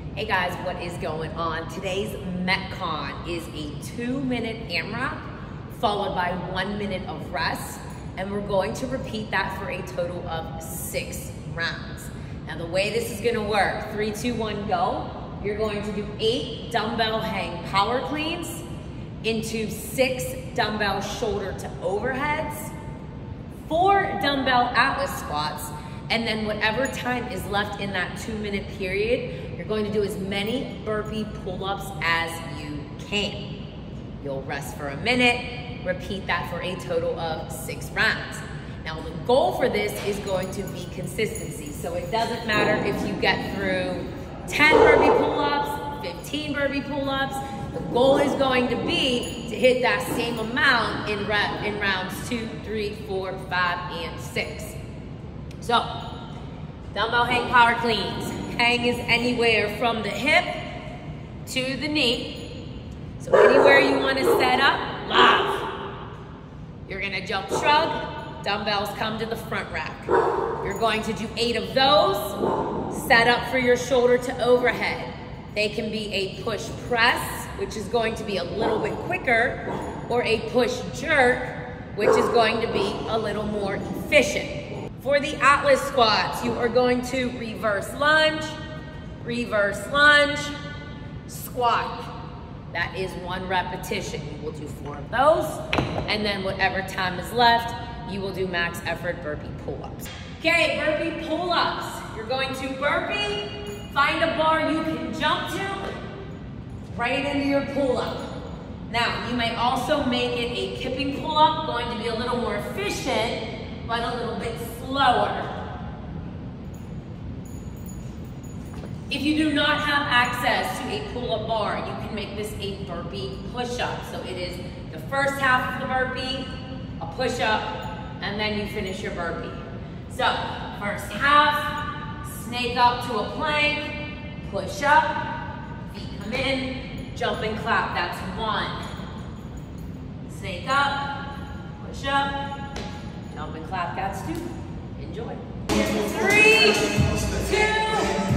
Hey guys, what is going on? Today's Metcon is a 2-minute AMRAP followed by 1 minute of rest, and we're going to repeat that for a total of 6 rounds. Now the way this is gonna work, 3, 2, 1, go. You're going to do 8 dumbbell hang power cleans into 6 dumbbell shoulder to overheads, 4 dumbbell Atlas squats, and then whatever time is left in that 2-minute period, you're going to do as many burpee pull-ups as you can. You'll rest for a minute, repeat that for a total of 6 rounds. Now the goal for this is going to be consistency. So it doesn't matter if you get through 10 burpee pull-ups, 15 burpee pull-ups, the goal is going to be to hit that same amount in rounds 2, 3, 4, 5, and 6. So, dumbbell hang power cleans. Hang is anywhere from the hip to the knee. So anywhere you want to set up, live. You're gonna jump shrug, dumbbells come to the front rack. You're going to do 8 of those, set up for your shoulder to overhead. They can be a push press, which is going to be a little bit quicker, or a push jerk, which is going to be a little more efficient. For the Atlas squats, you are going to reverse lunge, squat. That is 1 repetition. You will do 4 of those, and then whatever time is left, you will do max effort burpee pull-ups. Okay, burpee pull-ups. You're going to burpee, find a bar you can jump to, right into your pull-up. Now, you may also make it a kipping pull-up, going to be a little more efficient, but a little bit slower. If you do not have access to a pull-up bar, you can make this a burpee push-up. So it is the first half of the burpee, a push-up, and then you finish your burpee. So, first half, snake up to a plank, push up, feet come in, jump and clap, that's 1. Snake up, push up, jump and clap, that's 2. Enjoy. 3, 2,